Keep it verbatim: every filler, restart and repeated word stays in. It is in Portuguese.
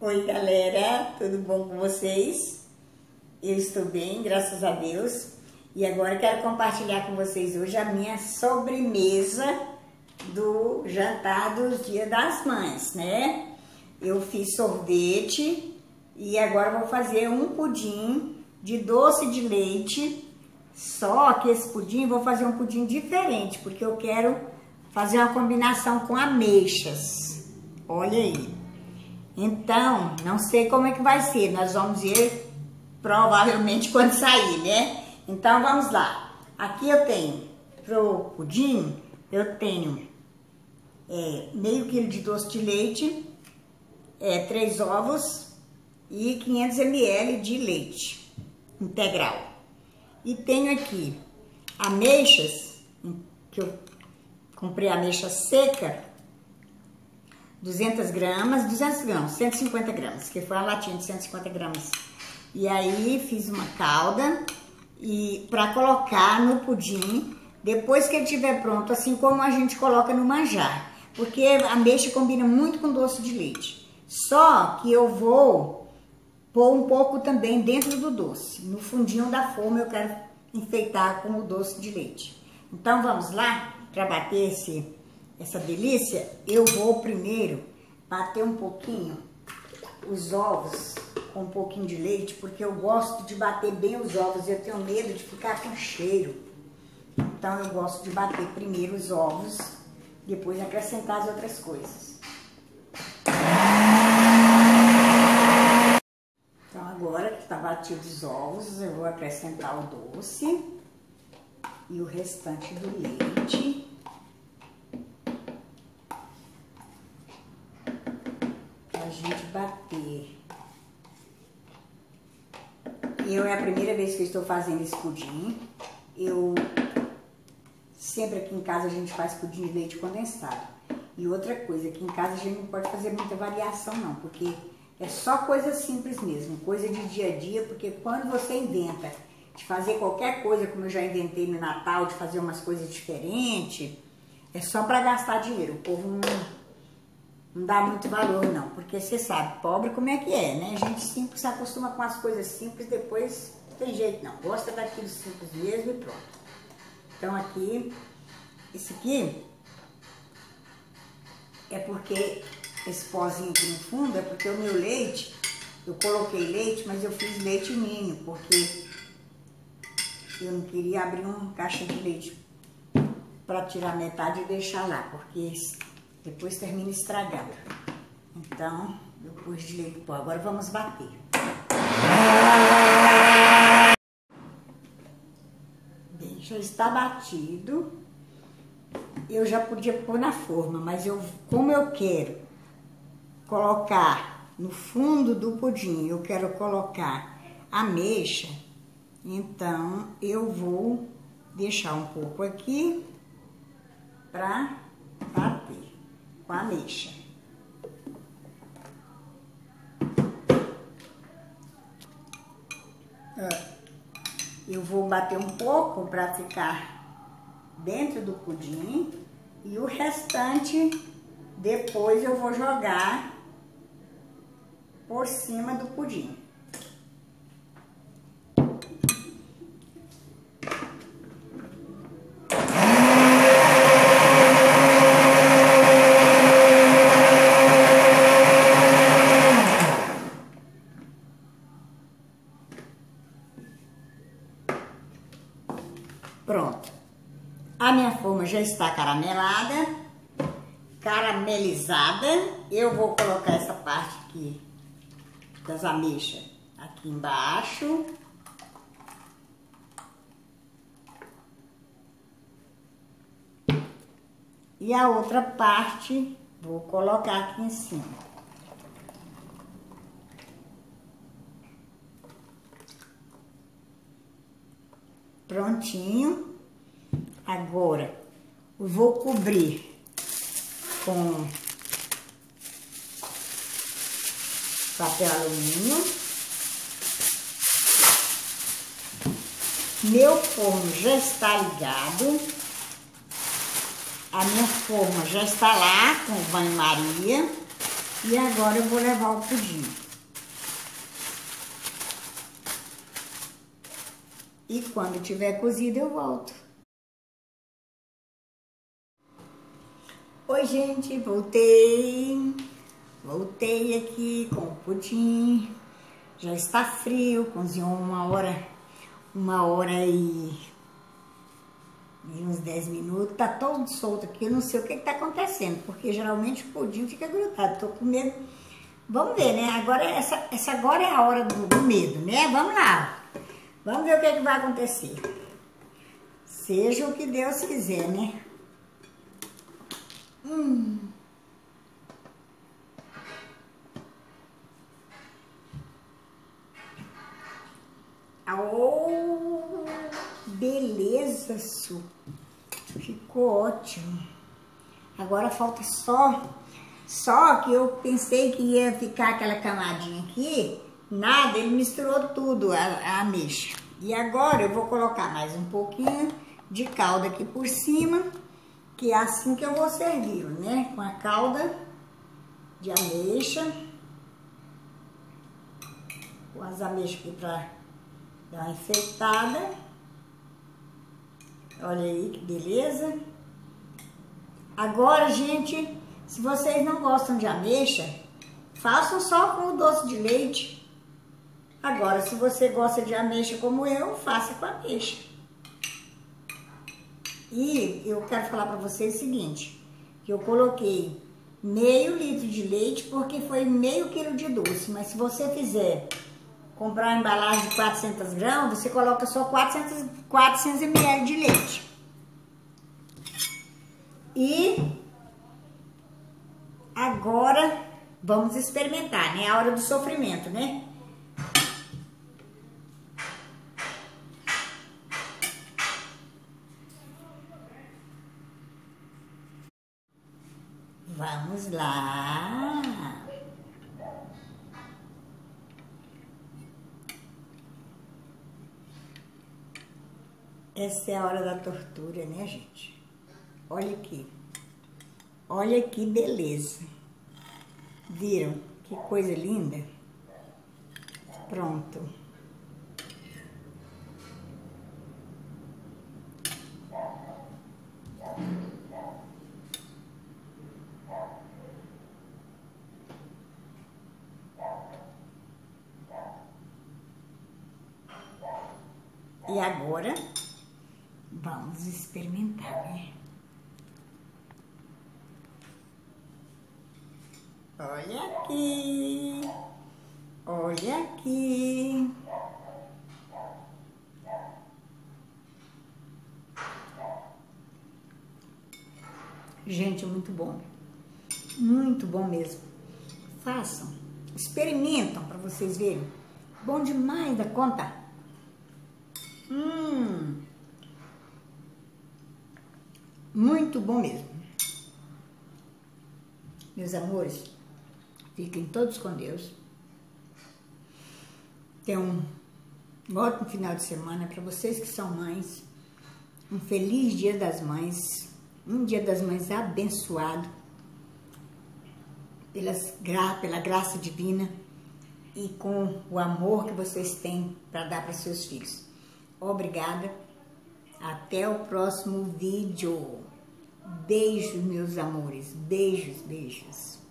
Oi galera, tudo bom com vocês? Eu estou bem, graças a Deus. E agora eu quero compartilhar com vocês hoje a minha sobremesa do jantar dos Dia das Mães, né? Eu fiz sorvete e agora vou fazer um pudim de doce de leite. Só que esse pudim, vou fazer um pudim diferente, porque eu quero fazer uma combinação com ameixas. Olha aí. Então, não sei como é que vai ser. Nós vamos ver provavelmente quando sair, né? Então, vamos lá. Aqui eu tenho, pro pudim, eu tenho é, meio quilo de doce de leite, é, três ovos e quinhentos mililitros de leite integral. E tenho aqui ameixas, que eu comprei ameixa seca, duzentas gramas, duzentas gramas, cento e cinquenta gramas, que foi uma latinha de cento e cinquenta gramas. E aí fiz uma calda e para colocar no pudim, depois que ele estiver pronto, assim como a gente coloca no manjar, porque a ameixa combina muito com doce de leite. Só que eu vou pôr um pouco também dentro do doce, no fundinho da forma eu quero enfeitar com o doce de leite. Então vamos lá, para bater esse essa delícia, eu vou primeiro bater um pouquinho os ovos com um pouquinho de leite, porque eu gosto de bater bem os ovos, eu tenho medo de ficar com cheiro. Então eu gosto de bater primeiro os ovos, depois acrescentar as outras coisas. Então agora que está batido os ovos, eu vou acrescentar o doce e o restante do leite. A gente bater. Eu é a primeira vez que eu estou fazendo esse pudim. Eu sempre aqui em casa a gente faz pudim de leite condensado. E outra coisa, aqui em casa a gente não pode fazer muita variação não, porque é só coisa simples mesmo, coisa de dia a dia, porque quando você inventa de fazer qualquer coisa, como eu já inventei no Natal, de fazer umas coisas diferentes, é só para gastar dinheiro. O povo não Não dá muito valor não, porque você sabe, pobre como é que é, né? A gente simples se acostuma com as coisas simples, depois não tem jeito não. Gosta daquilo simples mesmo e pronto. Então aqui, esse aqui é porque, esse pozinho aqui no fundo, é porque o meu leite, eu coloquei leite, mas eu fiz leite ninho, porque eu não queria abrir uma caixa de leite para tirar metade e deixar lá, porque depois termina estragando. Então, eu pus de leite pó. Agora vamos bater. Bem, já está batido. Eu já podia pôr na forma, mas eu, como eu quero colocar no fundo do pudim, eu quero colocar ameixa, então eu vou deixar um pouco aqui para bater com a ameixa. Eu vou bater um pouco para ficar dentro do pudim e o restante depois eu vou jogar por cima do pudim. Pronto, a minha forma já está caramelada, caramelizada. Eu vou colocar essa parte aqui das ameixas aqui embaixo. E a outra parte vou colocar aqui em cima. Prontinho. Agora eu vou cobrir com papel alumínio. Meu forno já está ligado. A minha forma já está lá com o banho-maria. E agora eu vou levar o pudim. E quando tiver cozido eu volto. Oi, gente, voltei. Voltei aqui com o pudim. Já está frio, cozinhou uma hora, uma hora e, e uns dez minutos. Tá todo solto aqui, eu não sei o que está acontecendo, porque geralmente o pudim fica grudado. Tô com medo. Vamos ver, né? Agora, essa, essa agora é a hora do, do medo, né? Vamos lá. Vamos ver o que, que vai acontecer. Seja o que Deus quiser, né? Hum. Oh, beleza, Su. Ficou ótimo. Agora falta só... Só que eu pensei que ia ficar aquela camadinha aqui. Nada, ele misturou tudo, a, a ameixa. E agora eu vou colocar mais um pouquinho de calda aqui por cima. Que é assim que eu vou servir, né? Com a calda de ameixa. Com as ameixas aqui pra dar uma enfeitada. Olha aí que beleza. Agora, gente, se vocês não gostam de ameixa, façam só com o doce de leite. Agora, se você gosta de ameixa como eu, faça com ameixa. E eu quero falar para vocês o seguinte, que eu coloquei meio litro de leite porque foi meio quilo de doce, mas se você fizer comprar uma embalagem de quatrocentos gramas, você coloca só quatrocentos, quatrocentos mililitros de leite. E agora vamos experimentar, né? A hora do sofrimento, né? Vamos lá. Essa é a hora da tortura, né, gente? Olha aqui. Olha que beleza. Viram? Que coisa linda. Pronto. E agora, vamos experimentar, né? Olha aqui, olha aqui. Gente, muito bom, muito bom mesmo. Façam, experimentam para vocês verem. Bom demais da conta. Hum, muito bom mesmo. Meus amores, fiquem todos com Deus. Tenham um ótimo final de semana para vocês que são mães. Um feliz Dia das Mães. Um Dia das Mães abençoado pelas, pela graça divina e com o amor que vocês têm para dar para seus filhos. Obrigada. Até o próximo vídeo. Beijos, meus amores. Beijos, beijos.